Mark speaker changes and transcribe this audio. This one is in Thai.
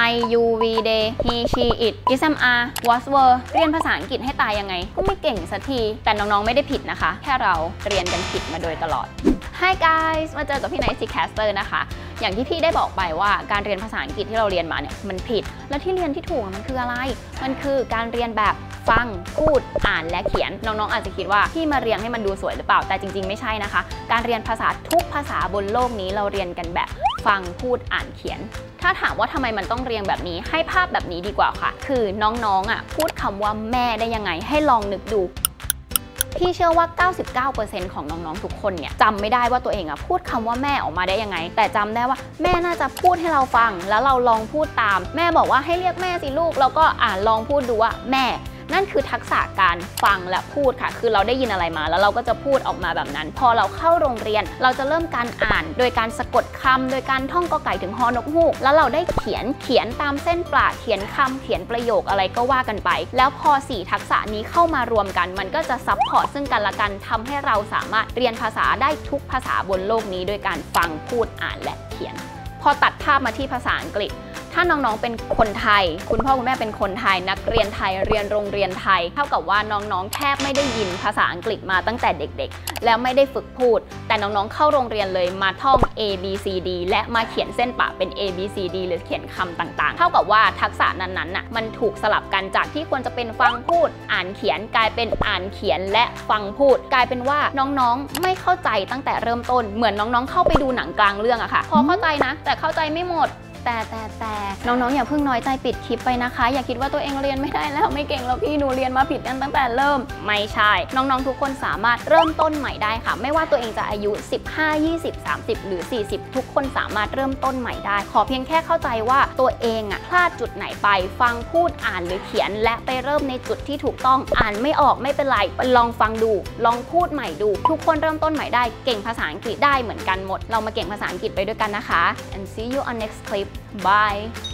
Speaker 1: I U V they he she it is am are was were เรียนภาษาอังกฤษให้ตายยังไงก็ไม่เก่งสักทีแต่น้องๆไม่ได้ผิดนะคะแค่เราเรียนกันผิดมาโดยตลอด Hi guys มาเจอกับพี่ไนท์ซีแคสเตอร์นะคะอย่างที่พี่ได้บอกไปว่าการเรียนภาษาอังกฤษที่เราเรียนมาเนี่ยมันผิดและที่เรียนที่ถูกมันคืออะไรมันคือการเรียนแบบฟังพูดอ่านและเขียนน้องๆอาจจะคิดว่าพี่มาเรียนให้มันดูสวยหรือเปล่าแต่จริงๆไม่ใช่นะคะการเรียนภาษาทุกภาษาบนโลกนี้เราเรียนกันแบบฟังพูดอ่านเขียนถ้าถามว่าทำไมมันต้องเรียงแบบนี้ให้ภาพแบบนี้ดีกว่าค่ะคือน้องๆพูดคำว่าแม่ได้ยังไงให้ลองนึกดูพี่เชื่อว่า 99% ของน้องๆทุกคนเนี่ยจำไม่ได้ว่าตัวเองพูดคำว่าแม่ออกมาได้ยังไงแต่จำได้ว่าแม่น่าจะพูดให้เราฟังแล้วเราลองพูดตามแม่บอกว่าให้เรียกแม่สิลูกแล้วก็ลองพูดดูว่าแม่นั่นคือทักษะการฟังและพูดค่ะคือเราได้ยินอะไรมาแล้วเราก็จะพูดออกมาแบบนั้นพอเราเข้าโรงเรียนเราจะเริ่มการอ่านโดยการสะกดคำโดยการท่องกอไก่ถึงฮอนกฮูกแล้วเราได้เขียนตามเส้นปลาเขียนคำเขียนประโยคอะไรก็ว่ากันไปแล้วพอ4ทักษะนี้เข้ามารวมกันมันก็จะซัพพอร์ตซึ่งกันและกันทำให้เราสามารถเรียนภาษาได้ทุกภาษาบนโลกนี้โดยการฟังพูดอ่านและเขียนพอตัดภาพมาที่ภาษาอังกฤษถ้าน้องๆเป็นคนไทยคุณพ่อคุณแม่เป็นคนไทยนักเรียนไทยเรียนโรงเรียนไทยเท่ากับว่าน้องๆแทบไม่ได้ยินภาษาอังกฤษมาตั้งแต่เด็กๆแล้วไม่ได้ฝึกพูดแต่น้องๆเข้าโรงเรียนเลยมาท่อง A B C D และมาเขียนเส้นปะเป็น A B C D หรือเขียนคำต่างๆเท่ากับว่าทักษะนั้นๆมันถูกสลับกันจากที่ควรจะเป็นฟังพูดอ่านเขียนกลายเป็นอ่านเขียนและฟังพูดกลายเป็นว่าน้องๆไม่เข้าใจตั้งแต่เริ่มต้นเหมือนน้องๆเข้าไปดูหนังกลางเรื่องอะค่ะพอเข้าใจนะแต่เข้าใจไม่หมดแต่น้องๆอย่าเพิ่งน้อยใจปิดคลิปไปนะคะอย่าคิดว่าตัวเองเรียนไม่ได้แล้วไม่เก่งแล้วพี่หนูเรียนมาผิดตั้งแต่เริ่มไม่ใช่น้องๆทุกคนสามารถเริ่มต้นใหม่ได้ค่ะไม่ว่าตัวเองจะอายุ15 20 30หรือ40ทุกคนสามารถเริ่มต้นใหม่ได้ขอเพียงแค่เข้าใจว่าตัวเองพลาดจุดไหนไปฟังพูดอ่านหรือเขียนและไปเริ่มในจุดที่ถูกต้องอ่านไม่ออกไม่เป็นไรลองฟังดูลองพูดใหม่ดูทุกคนเริ่มต้นใหม่ได้เก่งภาษาอังกฤษได้เหมือนกันหมดเรามาเก่งภาษาอังกฤษไปด้วยกันนะคะ and see you on next clip Bye